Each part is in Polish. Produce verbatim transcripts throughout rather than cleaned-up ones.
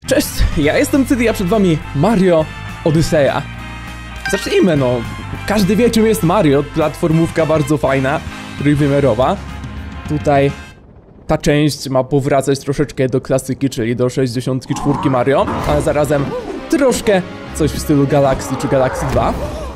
Cześć, ja jestem Cydy, a przed wami Mario Odyseja. Zacznijmy, no. Każdy wie, czym jest Mario. Platformówka bardzo fajna, trójwymiarowa. Tutaj ta część ma powracać troszeczkę do klasyki, czyli do sześćdziesiątki cztery Mario, ale zarazem troszkę coś w stylu Galaxy czy Galaxy dwa.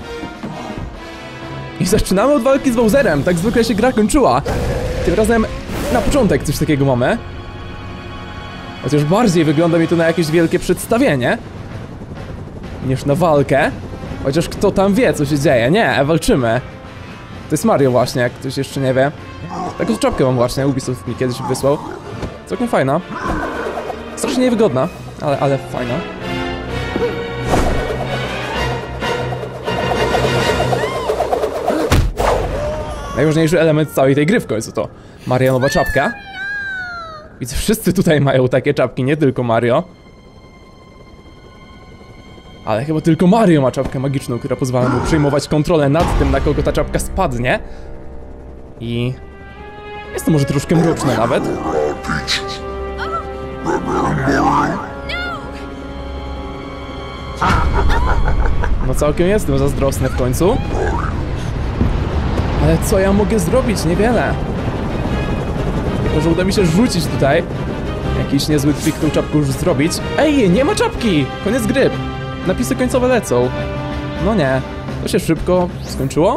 I zaczynamy od walki z Bowserem. Tak zwykle się gra kończyła. Tym razem na początek coś takiego mamy. Chociaż bardziej wygląda mi to na jakieś wielkie przedstawienie niż na walkę. Chociaż kto tam wie, co się dzieje. Nie, walczymy. To jest Mario właśnie, jak ktoś jeszcze nie wie. Taką czapkę mam właśnie, Ubisoft mi kiedyś wysłał. Całkiem fajna. Strasznie niewygodna, ale, ale fajna. Najważniejszy element całej tej gry w końcu to Marianowa czapka. Widzę, wszyscy tutaj mają takie czapki, nie tylko Mario. Ale chyba tylko Mario ma czapkę magiczną, która pozwala mu przejmować kontrolę nad tym, na kogo ta czapka spadnie. I jest to może troszkę mroczne nawet. No całkiem jestem zazdrosny w końcu. Ale co ja mogę zrobić? Niewiele. Tylko że uda mi się rzucić tutaj. Jakiś niezły trik tą czapką już zrobić. Ej, nie ma czapki! Koniec gry. Napisy końcowe lecą. No nie. To się szybko skończyło?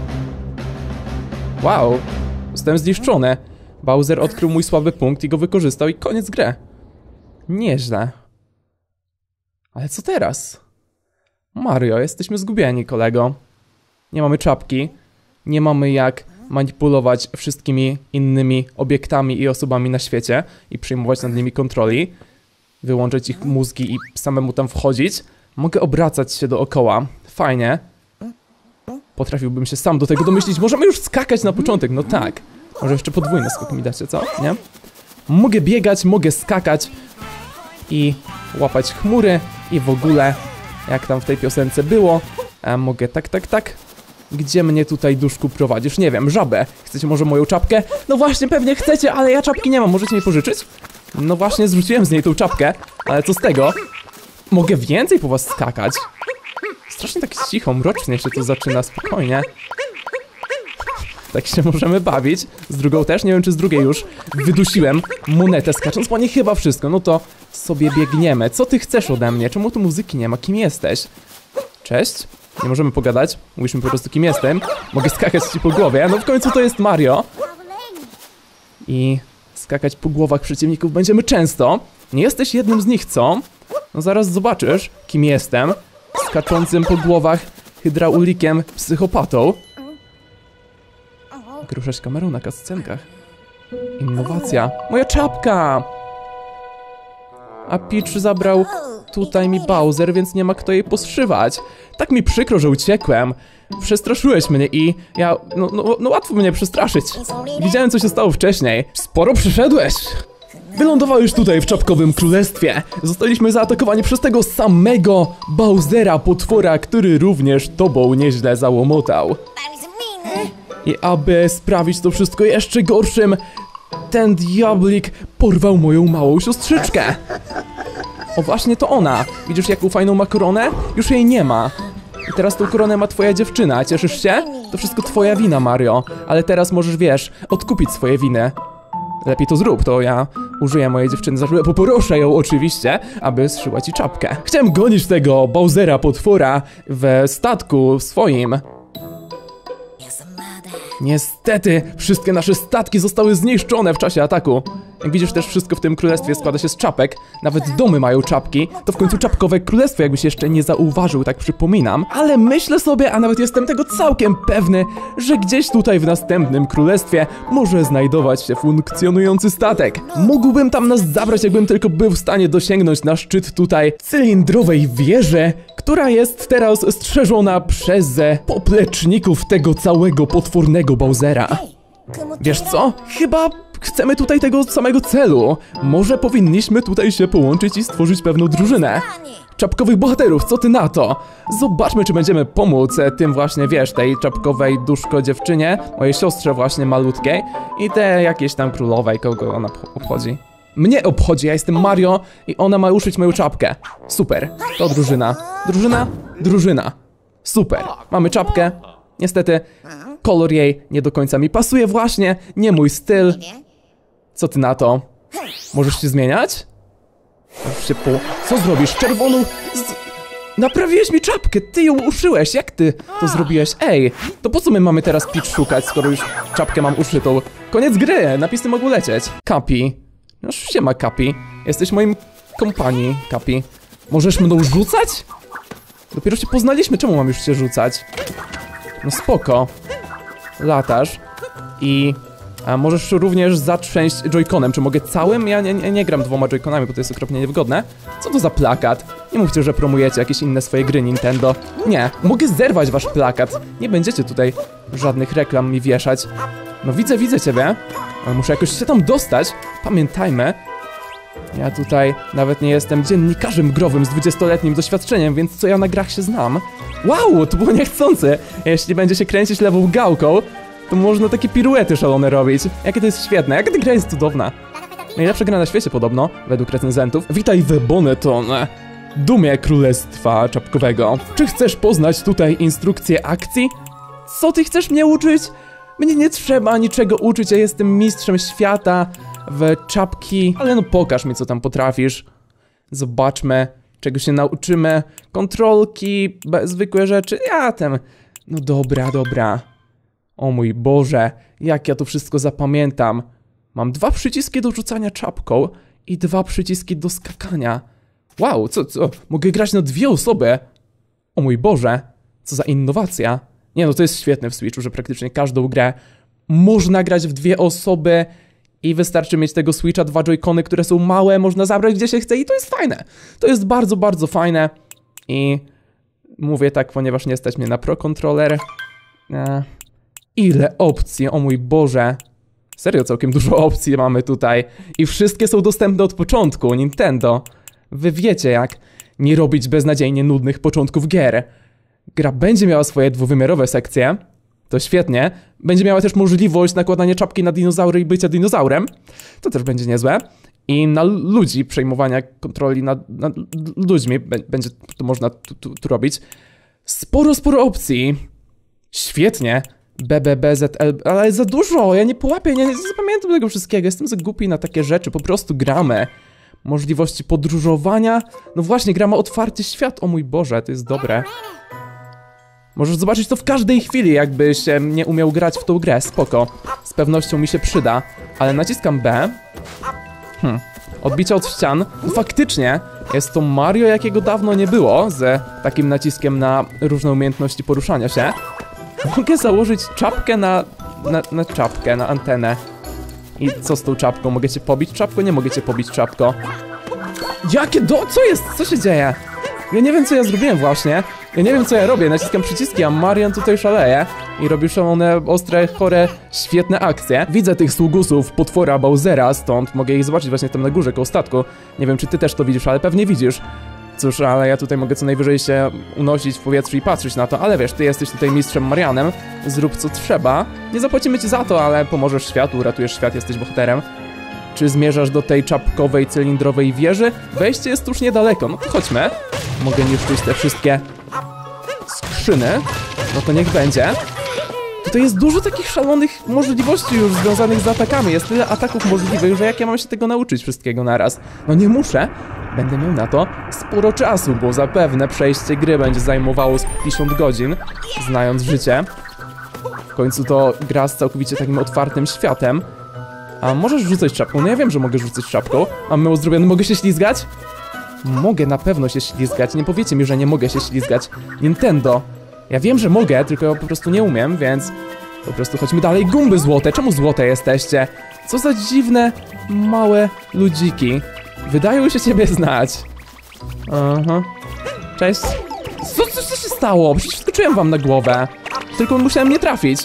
Wow. Zostałem zniszczony. Bowser odkrył mój słaby punkt i go wykorzystał i koniec gry. Nieźle. Ale co teraz? Mario, jesteśmy zgubieni, kolego. Nie mamy czapki. Nie mamy jak manipulować wszystkimi innymi obiektami i osobami na świecie i przyjmować nad nimi kontroli. Wyłączyć ich mózgi i samemu tam wchodzić. Mogę obracać się dookoła. Fajnie. Potrafiłbym się sam do tego domyślić. Możemy już skakać na początek, no tak. Może jeszcze podwójny skok mi dacie, co? Nie? Mogę biegać, mogę skakać i łapać chmury i w ogóle, jak tam w tej piosence było, a mogę tak, tak, tak. Gdzie mnie tutaj, duszku, prowadzisz? Nie wiem, żabę. Chcecie może moją czapkę? No właśnie, pewnie chcecie, ale ja czapki nie mam. Możecie mi pożyczyć? No właśnie, zrzuciłem z niej tą czapkę, ale co z tego? Mogę więcej po was skakać. Strasznie tak cicho, mrocznie się to zaczyna, spokojnie. Tak się możemy bawić. Z drugą też, nie wiem czy z drugiej już wydusiłem monetę skacząc po niej, chyba wszystko. No to sobie biegniemy. Co ty chcesz ode mnie? Czemu tu muzyki nie ma? Kim jesteś? Cześć. Nie możemy pogadać. Mówisz mi po prostu kim jestem. Mogę skakać ci po głowie. No w końcu to jest Mario. I skakać po głowach przeciwników będziemy często. Nie jesteś jednym z nich, co? No zaraz zobaczysz, kim jestem. Skaczącym po głowach hydraulikiem psychopatą. Mogę ruszać kamerą na cutscenkach. Innowacja. Moja czapka! A Peach zabrał tutaj mi Bowser, więc nie ma kto jej poszywać. Tak mi przykro, że uciekłem. Przestraszyłeś mnie i ja... No, no, no łatwo mnie przestraszyć. Widziałem, co się stało wcześniej. Sporo przeszedłeś. Wylądowałeś tutaj w czapkowym królestwie. Zostaliśmy zaatakowani przez tego samego Bowsera, potwora, który również tobą nieźle załomotał. I aby sprawić to wszystko jeszcze gorszym, ten diablik porwał moją małą siostrzyczkę. O, właśnie to ona. Widzisz, jaką fajną ma koronę? Już jej nie ma. I teraz tą koronę ma twoja dziewczyna. Cieszysz się? To wszystko twoja wina, Mario. Ale teraz możesz, wiesz, odkupić swoje winy. Lepiej to zrób, to ja użyję mojej dziewczyny za chwilę, poproszę ją oczywiście, aby zszyła ci czapkę. Chciałem gonić tego Bowsera, potwora, w statku swoim. Niestety, wszystkie nasze statki zostały zniszczone w czasie ataku. Jak widzisz, też wszystko w tym królestwie składa się z czapek. Nawet domy mają czapki. To w końcu czapkowe królestwo, jakbyś jeszcze nie zauważył, tak przypominam. Ale myślę sobie, a nawet jestem tego całkiem pewny, że gdzieś tutaj w następnym królestwie może znajdować się funkcjonujący statek. Mógłbym tam nas zabrać, jakbym tylko był w stanie dosięgnąć na szczyt tutaj cylindrowej wieży, która jest teraz strzeżona przez popleczników tego całego potwornego Bowsera. Wiesz co? Chyba chcemy tutaj tego samego celu. Może powinniśmy tutaj się połączyć i stworzyć pewną drużynę czapkowych bohaterów, co ty na to? Zobaczmy, czy będziemy pomóc tym właśnie, wiesz, tej czapkowej duszko dziewczynie, mojej siostrze właśnie malutkiej i te jakieś tam królowej, kogo ona obchodzi. Mnie obchodzi, ja jestem Mario i ona ma uszyć moją czapkę. Super, to drużyna. Drużyna? Drużyna. Super, mamy czapkę. Niestety, kolor jej nie do końca mi pasuje właśnie, nie mój styl. Co ty na to? Możesz się zmieniać? Możesz się po... Co zrobisz? Czerwoną... Z... Naprawiłeś mi czapkę, ty ją uszyłeś, jak ty to zrobiłeś? Ej, to po co my mamy teraz Peach szukać, skoro już czapkę mam uszytą? Koniec gry, napisy mogą lecieć. Cappy. No siema Cappy, jesteś moim kompanii, Cappy. Możesz mną rzucać? Dopiero się poznaliśmy, czemu mam już się rzucać? No spoko. Latasz. I... A możesz również zatrzęść joyconem. Czy mogę całym? Ja nie, nie, nie gram dwoma joyconami, bo to jest okropnie niewygodne. Co to za plakat? Nie mówcie, że promujecie jakieś inne swoje gry Nintendo. Nie, mogę zerwać wasz plakat. Nie będziecie tutaj żadnych reklam mi wieszać. No widzę, widzę ciebie. Ale muszę jakoś się tam dostać. Pamiętajmy. Ja tutaj nawet nie jestem dziennikarzem growym z dwudziestoletnim doświadczeniem, więc co ja na grach się znam. Wow, to było niechcące. Jeśli będzie się kręcić lewą gałką, to można takie piruety szalone robić. Jakie to jest świetne, jaka ta gra jest cudowna. Najlepsza gra na świecie podobno, według recenzentów. Witaj w Bonneton, dumie królestwa czapkowego. Czy chcesz poznać tutaj instrukcję akcji? Co ty chcesz mnie uczyć? Mnie nie trzeba niczego uczyć, ja jestem mistrzem świata w czapki. Ale no pokaż mi, co tam potrafisz. Zobaczmy, czego się nauczymy. Kontrolki, zwykłe rzeczy, ja tam... No dobra, dobra. O mój Boże, jak ja to wszystko zapamiętam. Mam dwa przyciski do rzucania czapką i dwa przyciski do skakania. Wow, co, co? Mogę grać na dwie osoby? O mój Boże, co za innowacja. Nie no, to jest świetne w Switchu, że praktycznie każdą grę można grać w dwie osoby i wystarczy mieć tego Switcha, dwa joycony, które są małe, można zabrać gdzie się chce i to jest fajne. To jest bardzo, bardzo fajne i mówię tak, ponieważ nie stać mnie na Pro Controller. Eee. Ile opcji, o mój Boże. Serio, całkiem dużo opcji mamy tutaj. I wszystkie są dostępne od początku, Nintendo. Wy wiecie jak nie robić beznadziejnie nudnych początków gier. Gra będzie miała swoje dwuwymiarowe sekcje. To świetnie. Będzie miała też możliwość nakładania czapki na dinozaury i bycia dinozaurem. To też będzie niezłe. I na ludzi, przejmowania kontroli nad, nad ludźmi. Będzie to można tu, tu, tu robić. Sporo, sporo opcji. Świetnie. B B B Z L, ale za dużo, ja nie połapię, ja nie zapamiętam tego wszystkiego, jestem za głupi na takie rzeczy, po prostu gramy. Możliwości podróżowania, no właśnie, gra ma otwarty świat, o mój Boże, to jest dobre. Możesz zobaczyć to w każdej chwili, jakbyś nie umiał grać w tą grę, spoko. Z pewnością mi się przyda, ale naciskam B. Hmm, odbicie od ścian, no faktycznie, jest to Mario, jakiego dawno nie było, z takim naciskiem na różne umiejętności poruszania się. Mogę założyć czapkę na, na, na czapkę, na antenę. I co z tą czapką? Mogę cię pobić czapką? Nie mogę cię pobić czapką. Jakie do... Co jest? Co się dzieje? Ja nie wiem, co ja zrobiłem właśnie. Ja nie wiem, co ja robię. Naciskam przyciski, a Marian tutaj szaleje. I robi szalone, ostre, chore, świetne akcje. Widzę tych sługusów, potwora Bowsera, stąd mogę ich zobaczyć właśnie tam na górze, koło statku. Nie wiem, czy ty też to widzisz, ale pewnie widzisz. Cóż, ale ja tutaj mogę co najwyżej się unosić w powietrzu i patrzeć na to, ale wiesz, ty jesteś tutaj mistrzem Marianem, zrób co trzeba. Nie zapłacimy ci za to, ale pomożesz światu, uratujesz świat, jesteś bohaterem. Czy zmierzasz do tej czapkowej, cylindrowej wieży? Wejście jest tuż niedaleko, no to chodźmy. Mogę niszczyć te wszystkie skrzyny, no to niech będzie. Tutaj jest dużo takich szalonych możliwości już związanych z atakami, jest tyle ataków możliwych, że jak ja mam się tego nauczyć wszystkiego naraz? No nie muszę. Będę miał na to sporo czasu, bo zapewne przejście gry będzie zajmowało z pięćdziesiąt godzin, znając życie. W końcu to gra z całkowicie takim otwartym światem. A możesz rzucać czapką? No ja wiem, że mogę rzucać czapką. Mam mało zrobione, mogę się ślizgać? Mogę na pewno się ślizgać, nie powiecie mi, że nie mogę się ślizgać. Nintendo. Ja wiem, że mogę, tylko ja po prostu nie umiem, więc... Po prostu chodźmy dalej. Gumby złote, czemu złote jesteście? Co za dziwne, małe ludziki. Wydają się ciebie znać. Aha. Cześć. Co, co, co się stało? Przecież skoczyłem wam na głowę. Tylko musiałem nie trafić.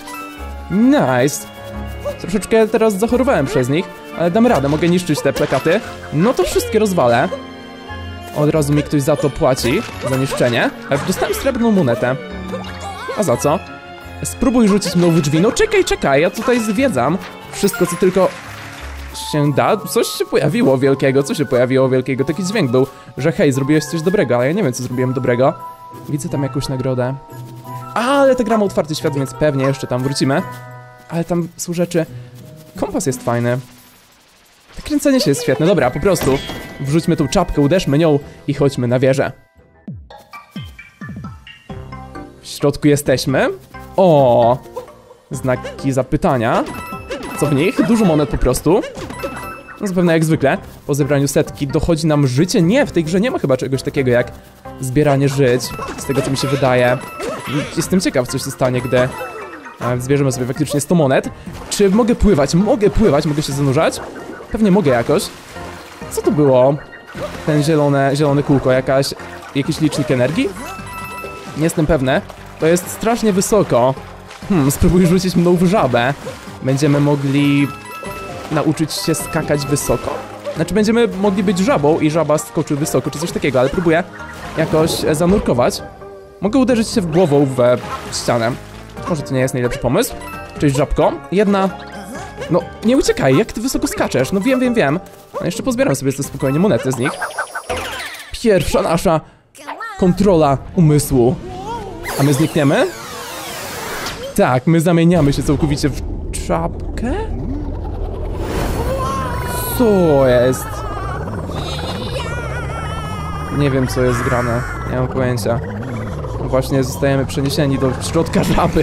Nice. Troszeczkę teraz zachorowałem przez nich, ale dam radę, mogę niszczyć te plakaty. No to wszystkie rozwalę. Od razu mi ktoś za to płaci, za niszczenie. Ale dostałem srebrną monetę. A za co? Spróbuj rzucić mną w drzwi. No czekaj, czekaj, ja tutaj zwiedzam wszystko, co tylko... się da? Coś się pojawiło wielkiego, co się pojawiło wielkiego? Taki dźwięk był, że hej, zrobiłeś coś dobrego, ale ja nie wiem, co zrobiłem dobrego. Widzę tam jakąś nagrodę. Ale ta gra ma otwarty świat, więc pewnie jeszcze tam wrócimy. Ale tam są rzeczy... Kompas jest fajny. To kręcenie się jest świetne. Dobra, po prostu wrzućmy tą czapkę, uderzmy nią i chodźmy na wieżę. W środku jesteśmy. O, znaki zapytania. Co w nich? Dużo monet po prostu. No zapewne jak zwykle, po zebraniu setki dochodzi nam życie. Nie, w tej grze nie ma chyba czegoś takiego jak zbieranie żyć. Z tego co mi się wydaje. Jestem ciekaw, co się stanie, gdy zbierzemy sobie faktycznie sto monet. Czy mogę pływać? Mogę pływać, mogę się zanurzać? Pewnie mogę jakoś. Co to było? Ten zielone, zielone kółko, jakaś, jakiś licznik energii? Nie jestem pewny. To jest strasznie wysoko. Hmm, spróbuj rzucić mną w żabę. Będziemy mogli nauczyć się skakać wysoko? Znaczy będziemy mogli być żabą i żaba skoczy wysoko, czy coś takiego, ale próbuję jakoś zanurkować. Mogę uderzyć się w głową w ścianę. Może to nie jest najlepszy pomysł. Cześć, żabko. Jedna... No, nie uciekaj, jak ty wysoko skaczesz? No wiem, wiem, wiem. No jeszcze pozbieram sobie te spokojnie monety z nich. Pierwsza nasza kontrola umysłu. A my znikniemy? Tak, my zamieniamy się całkowicie w czapkę? Co jest? Nie wiem, co jest grane. Nie mam pojęcia. Właśnie zostajemy przeniesieni do środka żaby.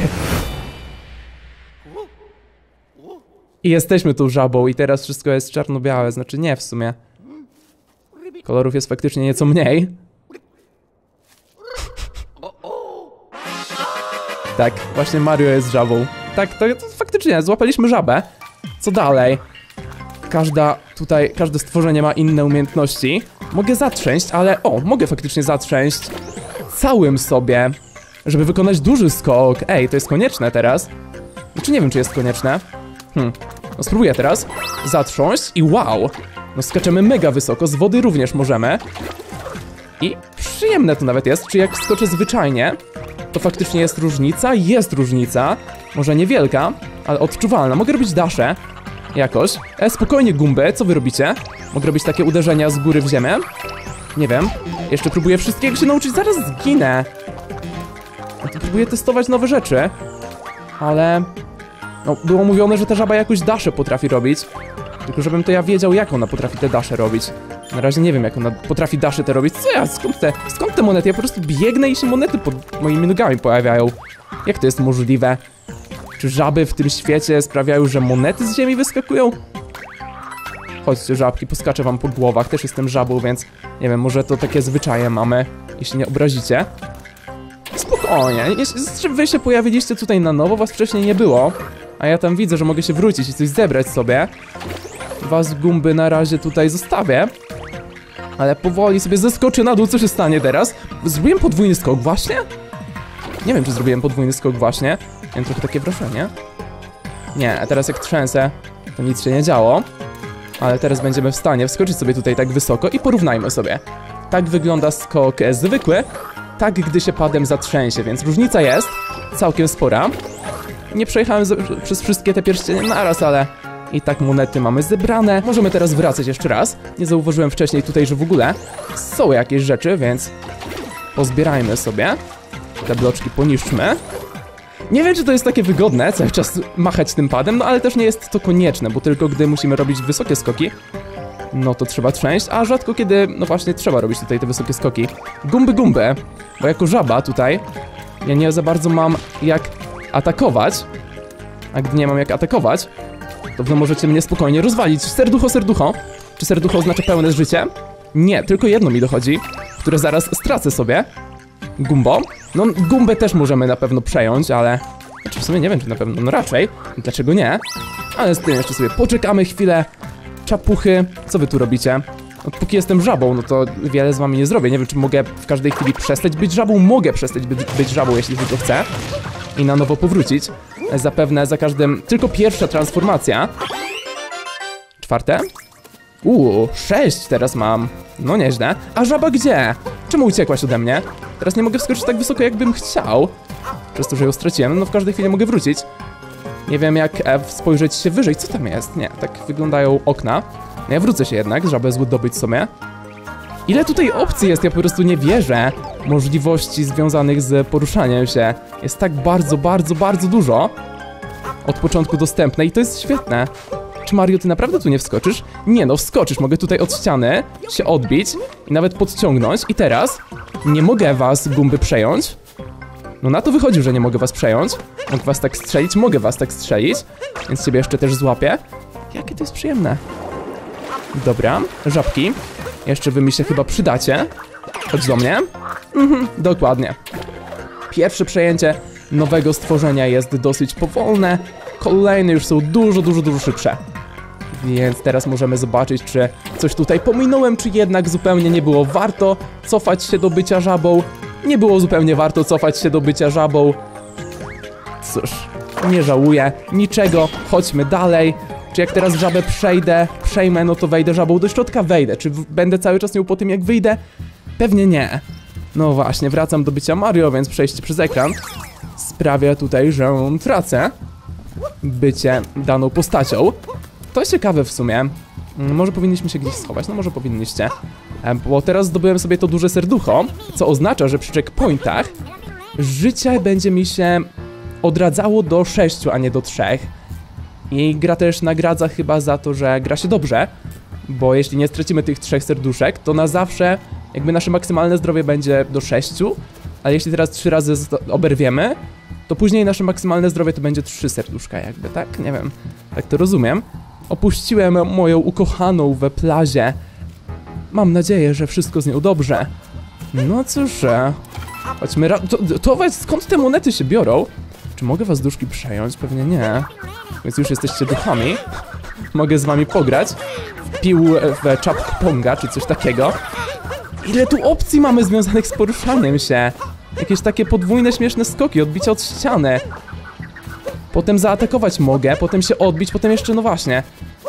I jesteśmy tą żabą i teraz wszystko jest czarno-białe, znaczy nie w sumie. Kolorów jest faktycznie nieco mniej. Tak, właśnie Mario jest żabą. Tak, to, to faktycznie, złapaliśmy żabę. Co dalej? Każda tutaj, każde stworzenie ma inne umiejętności. Mogę zatrząść, ale o, mogę faktycznie zatrząść całym sobie, żeby wykonać duży skok. Ej, to jest konieczne teraz. Znaczy nie wiem, czy jest konieczne. Hmm, no spróbuję teraz zatrząść i wow! No skaczemy mega wysoko, z wody również możemy. I przyjemne to nawet jest, czy jak skoczę zwyczajnie, to faktycznie jest różnica? Jest różnica. Może niewielka, ale odczuwalna. Mogę robić dasze jakoś. E, spokojnie, Gumby, co wy robicie? Mogę robić takie uderzenia z góry w ziemię? Nie wiem. Jeszcze próbuję wszystkiego się nauczyć, zaraz zginę. No to próbuję testować nowe rzeczy. Ale... No, było mówione, że ta żaba jakoś dasze potrafi robić. Tylko żebym to ja wiedział, jak ona potrafi te dasze robić. Na razie nie wiem, jak ona potrafi dasze te robić. Co ja? Skąd te, skąd te monety? Ja po prostu biegnę i się monety pod moimi nogami pojawiają. Jak to jest możliwe? Czy żaby w tym świecie sprawiają, że monety z ziemi wyskakują? Chodźcie, żabki, poskaczę wam po głowach. Też jestem żabą, więc nie wiem, może to takie zwyczaje mamy, jeśli nie obrazicie. Spokojnie, jeśli wy się pojawiliście tutaj na nowo, was wcześniej nie było. A ja tam widzę, że mogę się wrócić i coś zebrać sobie. Was, Gumby, na razie tutaj zostawię. Ale powoli sobie zeskoczę na dół, co się stanie teraz? Zrobiłem podwójny skok właśnie? Nie wiem, czy zrobiłem podwójny skok właśnie. Miałem trochę takie wrażenie. Nie, a teraz jak trzęsę, to nic się nie działo. Ale teraz będziemy w stanie wskoczyć sobie tutaj tak wysoko i porównajmy sobie. Tak wygląda skok zwykły, tak gdy się padem zatrzęsie, więc różnica jest całkiem spora. Nie przejechałem z, przez wszystkie te pierścienie naraz, ale i tak monety mamy zebrane. Możemy teraz wracać jeszcze raz. Nie zauważyłem wcześniej tutaj, że w ogóle są jakieś rzeczy, więc pozbierajmy sobie. Te bloczki poniszczmy. Nie wiem, czy to jest takie wygodne, cały czas machać tym padem, no ale też nie jest to konieczne, bo tylko gdy musimy robić wysokie skoki, no to trzeba trzęść, a rzadko kiedy, no właśnie, trzeba robić tutaj te wysokie skoki. Gumby, gumby, bo jako żaba tutaj ja nie za bardzo mam jak atakować, a gdy nie mam jak atakować, to wy możecie mnie spokojnie rozwalić. Serducho, serducho. Czy serducho oznacza pełne życie? Nie, tylko jedno mi dochodzi, które zaraz stracę sobie. Gumbo. No, Gumbę też możemy na pewno przejąć, ale... Znaczy w sumie nie wiem, czy na pewno, no raczej. Dlaczego nie? Ale z tym jeszcze sobie poczekamy chwilę. Czapuchy, co wy tu robicie? No, póki jestem żabą, no to wiele z wami nie zrobię. Nie wiem, czy mogę w każdej chwili przestać być żabą. Mogę przestać być, być żabą, jeśli tylko chcę. I na nowo powrócić. Zapewne za każdym... Tylko pierwsza transformacja. Czwarte? Uuu, sześć teraz mam. No nieźle. A żaba gdzie? Czemu uciekłaś ode mnie? Teraz nie mogę wskoczyć tak wysoko, jakbym chciał. Przez to, że ją straciłem. No w każdej chwili mogę wrócić. Nie wiem jak e, spojrzeć się wyżej. Co tam jest? Nie, tak wyglądają okna. No ja wrócę się jednak, żeby zdobyć sobie. Ile tutaj opcji jest? Ja po prostu nie wierzę. Możliwości związanych z poruszaniem się. Jest tak bardzo, bardzo, bardzo dużo. Od początku dostępne i to jest świetne. Czy Mario, ty naprawdę tu nie wskoczysz? Nie no, wskoczysz. Mogę tutaj od ściany się odbić i nawet podciągnąć. I teraz nie mogę was, Gumby, przejąć. No na to wychodzi, że nie mogę was przejąć. Mogę was tak strzelić, mogę was tak strzelić. Więc ciebie jeszcze też złapię. Jakie to jest przyjemne. Dobra, żabki. Jeszcze wy mi się chyba przydacie. Chodź do mnie. Mhm, dokładnie. Pierwsze przejęcie nowego stworzenia jest dosyć powolne. Kolejne już są dużo, dużo, dużo szybsze. Więc teraz możemy zobaczyć, czy coś tutaj pominąłem, czy jednak zupełnie nie było warto cofać się do bycia żabą. Nie było zupełnie warto cofać się do bycia żabą. Cóż, nie żałuję niczego. Chodźmy dalej. Czy jak teraz żabę przejdę, przejmę, no to wejdę żabą do środka? Wejdę. Czy będę cały czas nią po tym, jak wyjdę? Pewnie nie. No właśnie, wracam do bycia Mario, więc przejście przez ekran sprawia tutaj, że tracę bycie daną postacią. To jest ciekawe w sumie. Może powinniśmy się gdzieś schować, no może powinniście. Bo teraz zdobyłem sobie to duże serducho, co oznacza, że przy checkpointach życie będzie mi się odradzało do sześciu, a nie do trzech. I gra też nagradza chyba za to, że gra się dobrze, bo jeśli nie stracimy tych trzech serduszek, to na zawsze jakby nasze maksymalne zdrowie będzie do sześciu, ale jeśli teraz trzy razy oberwiemy, to później nasze maksymalne zdrowie to będzie trzy serduszka jakby, tak? Nie wiem, tak to rozumiem. Opuściłem moją ukochaną we plazie. Mam nadzieję, że wszystko z nią dobrze. No cóż, chodźmy ra... To, to skąd te monety się biorą? Czy mogę was duszki przejąć? Pewnie nie. Więc już jesteście duchami. Mogę z wami pograć w pił w czapk ponga, czy coś takiego. Ile tu opcji mamy związanych z poruszaniem się? Jakieś takie podwójne, śmieszne skoki, odbicia od ściany. Potem zaatakować mogę, potem się odbić, potem jeszcze, no właśnie.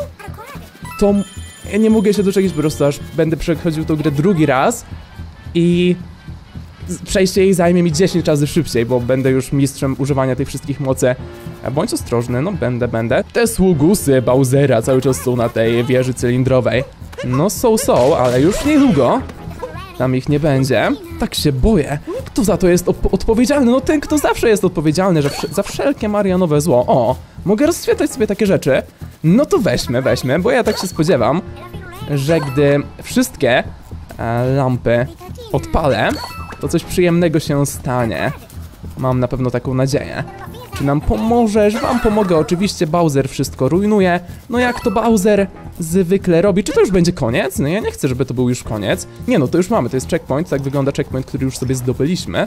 To... Ja nie mogę się doczekać po prostu, aż będę przechodził tą grę drugi raz. I... przejście jej zajmie mi dziesięć razy szybciej, bo będę już mistrzem używania tych wszystkich mocy. Bądź ostrożny, no będę, będę. Te sługusy Bowsera cały czas są na tej wieży cylindrowej. No są, są, ale już niedługo tam ich nie będzie. Tak się boję. Kto za to jest odpowiedzialny? No ten, kto zawsze jest odpowiedzialny że za wszelkie Marianowe zło. O, mogę rozświetlać sobie takie rzeczy. No to weźmy, weźmy, bo ja tak się spodziewam, że gdy wszystkie e, lampy odpalę, to coś przyjemnego się stanie. Mam na pewno taką nadzieję. Czy nam pomożesz? Wam pomogę. Oczywiście Bowser wszystko rujnuje. No jak to Bowser zwykle robi. Czy to już będzie koniec? No ja nie chcę, żeby to był już koniec. Nie no, to już mamy. To jest checkpoint. Tak wygląda checkpoint, który już sobie zdobyliśmy.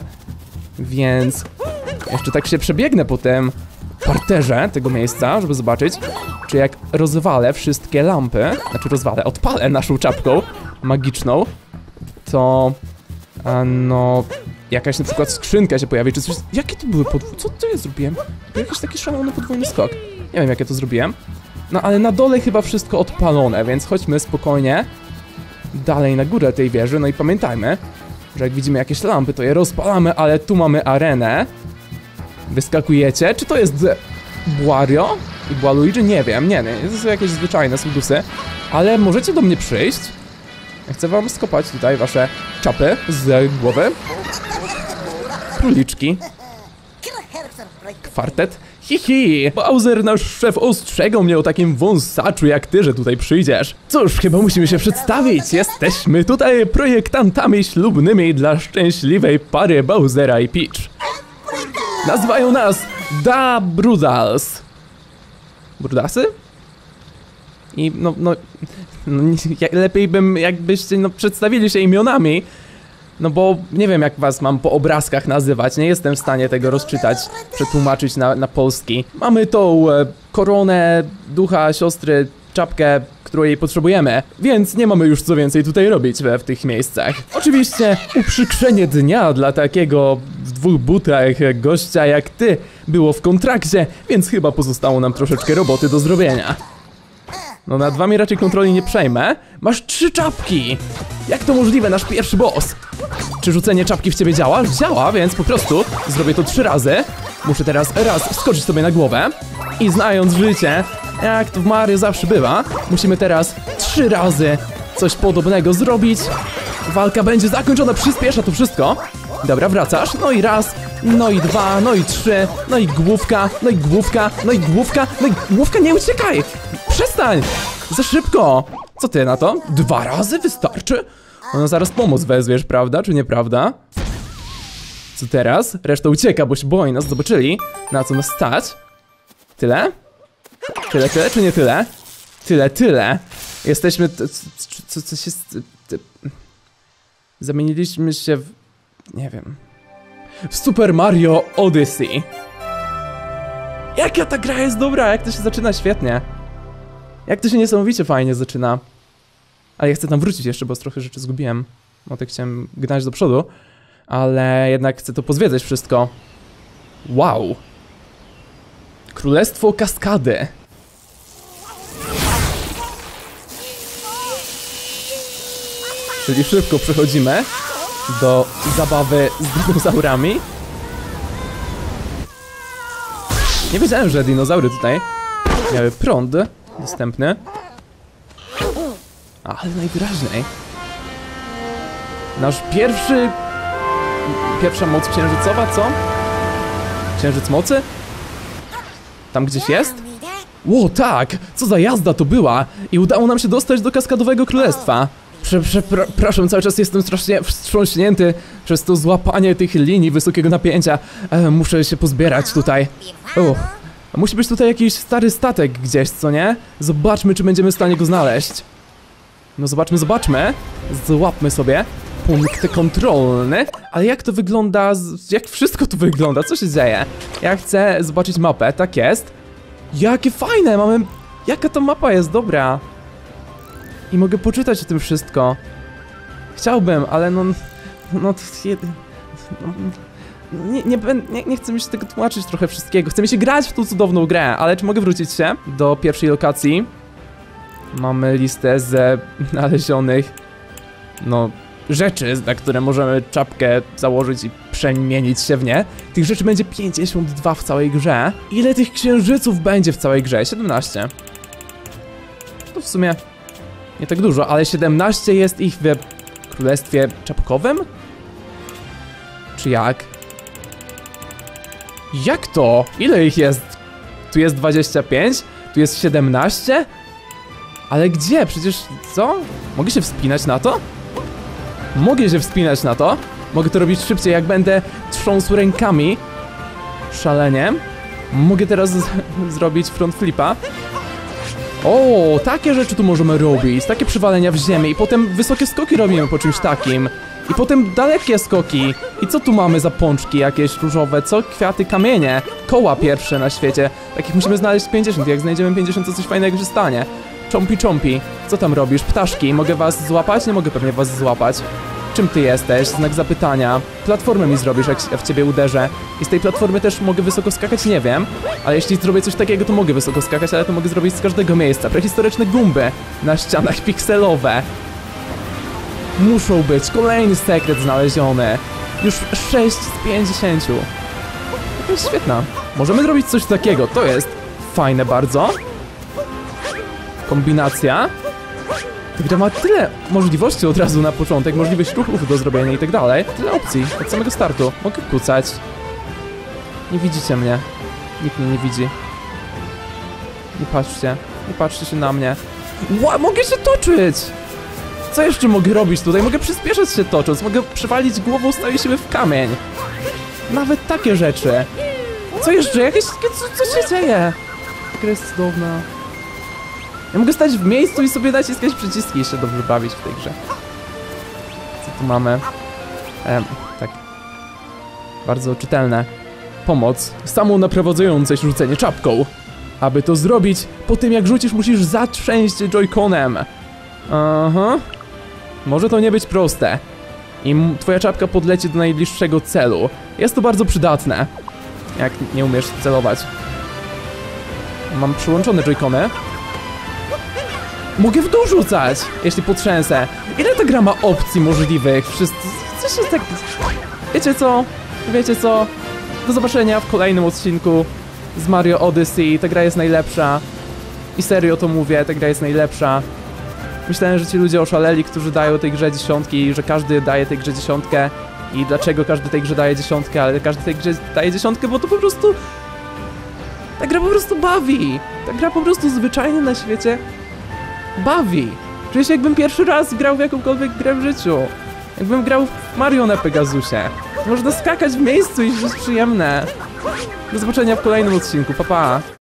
Więc jeszcze tak się przebiegnę po tym parterze tego miejsca, żeby zobaczyć, czy jak rozwalę wszystkie lampy, znaczy rozwalę, odpalę naszą czapką magiczną, to... A no... jakaś na przykład skrzynka się pojawi, czy coś... Jakie to były podwójne... Co to ja zrobiłem? To jakiś taki szalony podwójny skok. Nie wiem, jak ja to zrobiłem. No ale na dole chyba wszystko odpalone, więc chodźmy spokojnie dalej na górę tej wieży. No i pamiętajmy, że jak widzimy jakieś lampy, to je rozpalamy, ale tu mamy arenę. Wyskakujecie. Czy to jest Wario i Waluigi? Nie wiem, nie, nie. To są jakieś zwyczajne sługusy. Ale możecie do mnie przyjść. Ja chcę wam skopać tutaj wasze czapy z głowy. Króliczki. Kwartet. Hihi. Bowser, nasz szef, ostrzegał mnie o takim wąsaczu jak ty, że tutaj przyjdziesz. Cóż, chyba musimy się przedstawić. Jesteśmy tutaj projektantami ślubnymi dla szczęśliwej pary Bowsera i Peach. Nazywają nas Da Brudals. Brudasy? I no, no, no lepiej bym jakbyście no, przedstawili się imionami. No bo nie wiem jak was mam po obrazkach nazywać, nie jestem w stanie tego rozczytać, przetłumaczyć na, na polski. Mamy tą e, koronę, ducha, siostry, czapkę, której potrzebujemy, więc nie mamy już co więcej tutaj robić we, w tych miejscach. Oczywiście uprzykrzenie dnia dla takiego w dwóch butach gościa jak ty było w kontrakcie, więc chyba pozostało nam troszeczkę roboty do zrobienia. No nad wami raczej kontroli nie przejmę. Masz trzy czapki! Jak to możliwe, nasz pierwszy boss? Czy rzucenie czapki w ciebie działa? Działa, więc po prostu zrobię to trzy razy. Muszę teraz raz wskoczyć sobie na głowę. I znając życie, jak to w Mario zawsze bywa, musimy teraz trzy razy coś podobnego zrobić. Walka będzie zakończona, przyspiesza to wszystko. Dobra, wracasz, no i raz, no i dwa, no i trzy, no i główka, no i główka, no i główka, no i główka, nie uciekaj! Przestań! Za szybko! Co ty na to? Dwa razy wystarczy? No zaraz pomoc wezwiesz, prawda, czy nieprawda? Co teraz? Reszta ucieka, bo się boi nas, zobaczyli, na co nas stać. Tyle? Tyle, tyle, czy nie tyle? Tyle, tyle. Jesteśmy... Co, co się... Zamieniliśmy się w... Nie wiem... W Super Mario Odyssey. Jaka ta gra jest dobra, jak to się zaczyna świetnie. Jak to się niesamowicie fajnie zaczyna. Ale ja chcę tam wrócić jeszcze, bo trochę rzeczy zgubiłem. No tak chciałem gnać do przodu. Ale jednak chcę to pozwiedzać wszystko. Wow. Królestwo Kaskady. Czyli szybko przechodzimy do zabawy z dinozaurami. Nie wiedziałem, że dinozaury tutaj miały prąd dostępny. Ale najwyraźniej nasz pierwszy... Pierwsza moc księżycowa, co? Księżyc mocy? Tam gdzieś jest? Ło, tak! Co za jazda to była! I udało nam się dostać do Kaskadowego Królestwa. Przepraszam, cały czas jestem strasznie wstrząśnięty przez to złapanie tych linii wysokiego napięcia. E, muszę się pozbierać tutaj. Uch. Musi być tutaj jakiś stary statek gdzieś, co nie? Zobaczmy, czy będziemy w stanie go znaleźć. No zobaczmy, zobaczmy. Złapmy sobie punkt kontrolny. Ale jak to wygląda? Jak wszystko tu wygląda? Co się dzieje? Ja chcę zobaczyć mapę, tak jest. Jakie fajne, mamy... Jaka to mapa jest dobra. I mogę poczytać o tym wszystko. Chciałbym, ale no... No to... No, nie, nie, nie, nie chcę mi się tego tłumaczyć trochę wszystkiego. Chcę mi się grać w tą cudowną grę, ale czy mogę wrócić się do pierwszej lokacji? Mamy listę ze znalezionych... No... rzeczy, na które możemy czapkę założyć i przemienić się w nie. Tych rzeczy będzie pięćdziesiąt dwa w całej grze. Ile tych księżyców będzie w całej grze? siedemnaście. To w sumie nie tak dużo, ale siedemnaście jest ich w Królestwie Czapkowym? Czy jak? Jak to? Ile ich jest? Tu jest dwadzieścia pięć? Tu jest siedemnaście? Ale gdzie? Przecież... co? Mogę się wspinać na to? Mogę się wspinać na to. Mogę to robić szybciej, jak będę trząsł rękami. Szalenie. Mogę teraz zrobić front flipa. O, takie rzeczy tu możemy robić. Takie przywalenia w ziemię. I potem wysokie skoki robimy po czymś takim. I potem dalekie skoki. I co tu mamy za pączki jakieś różowe? Co? Kwiaty, kamienie. Koła pierwsze na świecie. Takich musimy znaleźć pięćdziesiąt. Jak znajdziemy pięćdziesiąt, to coś fajnego się stanie. Chompi chompi. Co tam robisz? Ptaszki. Mogę was złapać? Nie mogę pewnie was złapać. Czym ty jesteś? Znak zapytania. Platformę mi zrobisz, jak w ciebie uderzę. I z tej platformy też mogę wysoko skakać? Nie wiem. Ale jeśli zrobię coś takiego, to mogę wysoko skakać, ale to mogę zrobić z każdego miejsca. Prehistoryczne gumby na ścianach pikselowe. Muszą być. Kolejny sekret znaleziony. Już sześć z pięćdziesięciu. To jest świetna. Możemy zrobić coś takiego. To jest fajne bardzo. Kombinacja. Ta gra ma tyle możliwości od razu na początek, możliwość ruchów do zrobienia i tak dalej. Tyle opcji od samego startu. Mogę kucać. Nie widzicie mnie. Nikt mnie nie widzi. Nie patrzcie. Nie patrzcie się na mnie. Ła, mogę się toczyć! Co jeszcze mogę robić tutaj? Mogę przyspieszać się tocząc. Mogę przewalić głową z całej siły w kamień. Nawet takie rzeczy. Co jeszcze? Jakieś... Co, co się dzieje? Gra jest cudowna. Ja mogę stać w miejscu i sobie naciskać przyciski i się dobrze bawić w tej grze. Co tu mamy? Ehm, tak. Bardzo czytelne. Pomoc. Samo naprowadzające rzucenie czapką. Aby to zrobić, po tym jak rzucisz, musisz zatrzęść joyconem. Aha. Może to nie być proste. I twoja czapka podleci do najbliższego celu. Jest to bardzo przydatne. Jak nie umiesz celować. Mam przyłączone joycony. Mogę w dół rzucać, jeśli potrzęsę. Ile ta gra ma opcji możliwych? Wszyscy... Coś jest tak... Wiecie co? Wiecie co? Do zobaczenia w kolejnym odcinku z Mario Odyssey, ta gra jest najlepsza. I serio to mówię, ta gra jest najlepsza. Myślałem, że ci ludzie oszaleli, którzy dają tej grze dziesiątki, że każdy daje tej grze dziesiątkę. I dlaczego każdy tej grze daje dziesiątkę, ale każdy tej grze daje dziesiątkę, bo to po prostu... Ta gra po prostu bawi. Ta gra po prostu zwyczajnie na świecie bawi. Czuję się, jakbym pierwszy raz grał w jakąkolwiek grę w życiu. Jakbym grał w Mario na Pegasusie. Można skakać w miejscu i to jest przyjemne. Do zobaczenia w kolejnym odcinku, pa pa!